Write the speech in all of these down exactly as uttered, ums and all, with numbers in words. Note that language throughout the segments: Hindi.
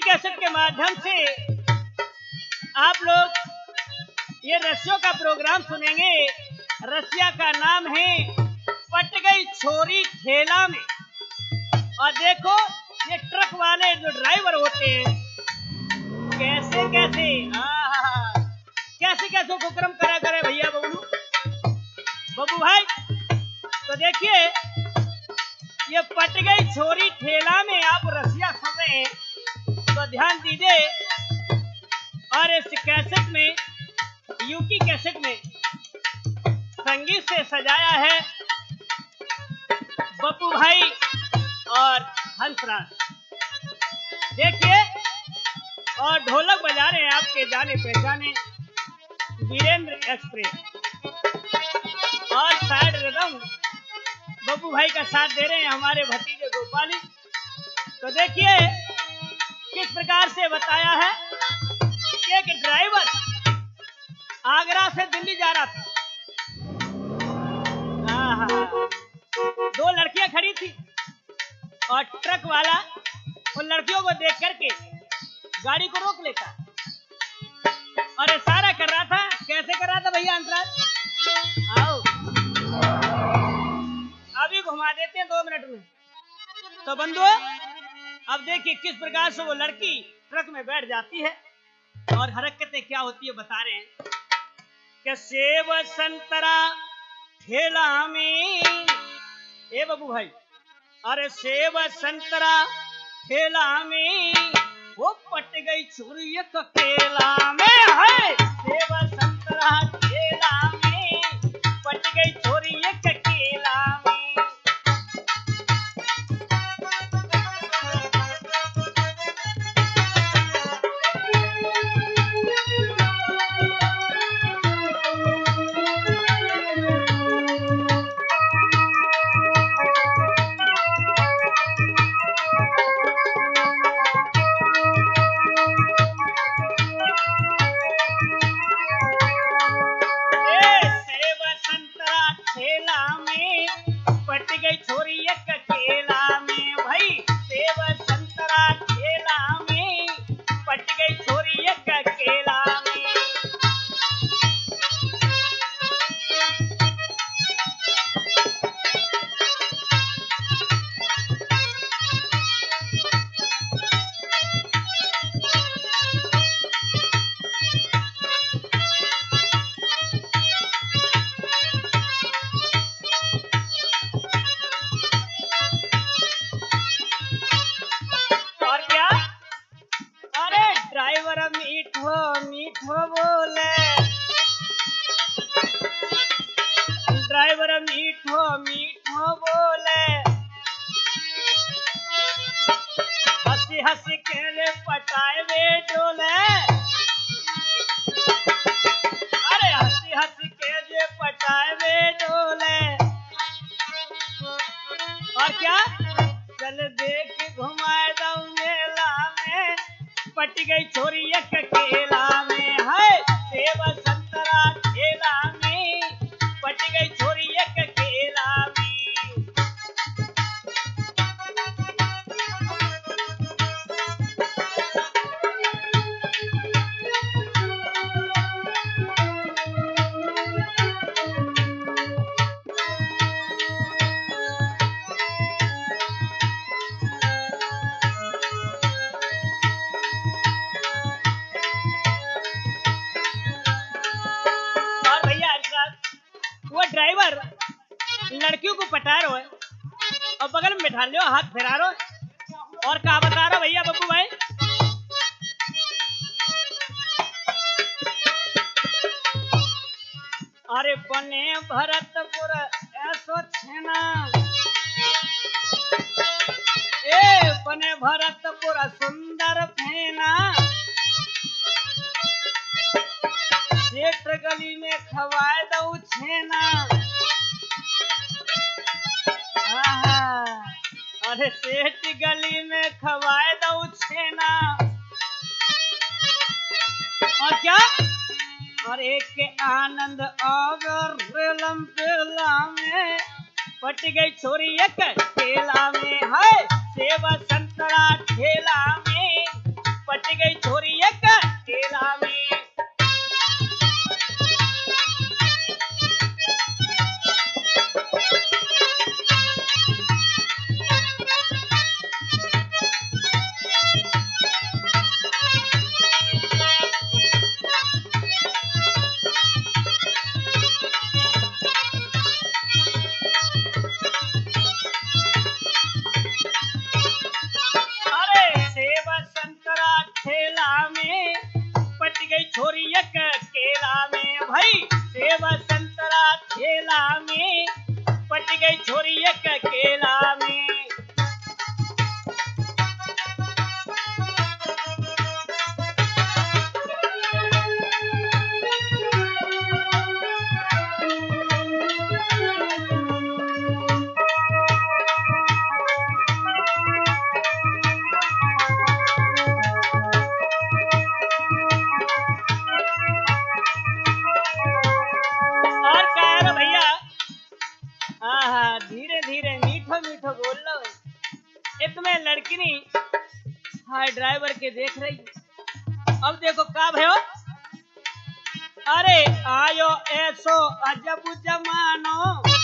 कैसेट के माध्यम से आप लोग ये रसियों का प्रोग्राम सुनेंगे। रसिया का नाम है पट गई छोरी ठेला में। और देखो ये ट्रक वाले जो ड्राइवर होते हैं कैसे कैसे हाँ कैसे कैसे उपक्रम करा करे भैया बबलू बबू भाई। तो देखिए ये पट गई छोरी ठेला में आप रसिया सुन रहे हैं तो ध्यान दीजिए। और इस कैसेट में यूकी कैसेट में संगीत से सजाया है बप्पू भाई और हंसराज। देखिए और ढोलक बजा रहे हैं आपके जाने पहचाने वीरेंद्र एक्सप्रेस। और साइड रिदम बप्पू भाई का साथ दे रहे हैं हमारे भतीजे गोपाली। तो देखिए किस प्रकार से बताया है कि एक ड्राइवर आगरा से दिल्ली जा रहा था। दो लड़कियां खड़ी थी और ट्रक वाला उन लड़कियों को देख करके गाड़ी को रोक लेता और इशारा कर रहा था। कैसे कर रहा था भैया अंतराज? आओ अभी घुमा देते हैं दो मिनट में। तो बंधुओं अब देखिए किस प्रकार से वो लड़की ट्रक में बैठ जाती है और हरकतें क्या होती है बता रहे हैं कि सेब संतरा ठेला में ए बाबू भाई। अरे सेब संतरा ठेला में वो पट गई छोरी केला में है। सेब संतरा ठेला में पट गई छोरी केला में। ड्राइवर मीठो मीठो बोले हंसी हंसी के रे पटाए वे डोले। अरे हंसी हंसी के रे पटाए वे डोले। और क्या चल देख घुमाए दऊ मेला में पट गई छोरी एक केला में है। सेब संतरा ठेला में पट गई छोरी एक केला में। ड्राइवर लड़कियों को पटा रहा है और बगल में बैठा लो हाथ फेरा रहा है। और कहा बता रहा भैया बब्बू भाई अरे बने भरतपुर ऐसो छेना ए बने भरतपुर सुंदर फेना। सेठ गली में खवाए दऊ छेना। अरे सेठ गली में खवाए दऊ छेना। और क्या और एक के आनंद और रेलम पेला में पट गई छोरी एक केला में है। सेब संतरा ठेला में पट गई छोरी एक ठेला में। ठेला में पट गई छोरी एक केला में। भाई सेब संतरा ठेला में पट गई छोरी एक केला में। धीरे धीरे मीठो मीठो बोल लो। इतने लड़की नहीं हाय ड्राइवर के देख रही। अब देखो का भयो। अरे आयो ऐसो अजब जमानो,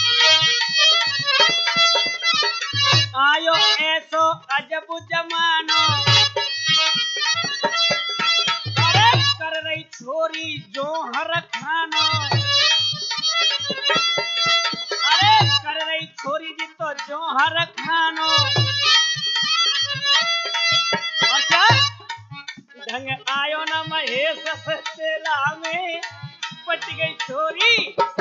आयो ऐसो अजब जमानो। अरे कर रही छोरी जो हर खानो, कर रही छोरी जी तो जो हर खानो। और क्या ढंग आयो न महेश तेला में पट गई छोरी